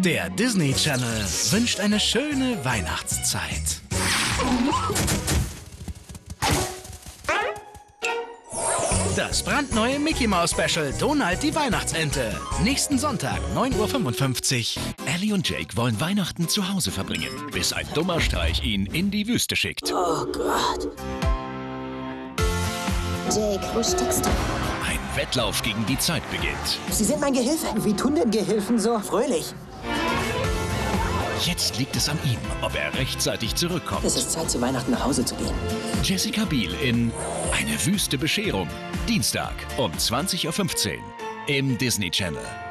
Der Disney Channel wünscht eine schöne Weihnachtszeit. Das brandneue Mickey Mouse Special Donald die Weihnachtsente. Nächsten Sonntag, 9:55 Uhr. Ellie und Jake wollen Weihnachten zu Hause verbringen, bis ein dummer Streich ihn in die Wüste schickt. Oh Gott. Jake, wo steckst du? Ein Wettlauf gegen die Zeit beginnt. Sie sind mein Gehilfe. Wie tun denn Gehilfen so? Fröhlich. Jetzt liegt es an ihm, ob er rechtzeitig zurückkommt. Es ist Zeit, zu Weihnachten nach Hause zu gehen. Jessica Biel in Eine wüste Bescherung. Dienstag um 20:15 Uhr im Disney Channel.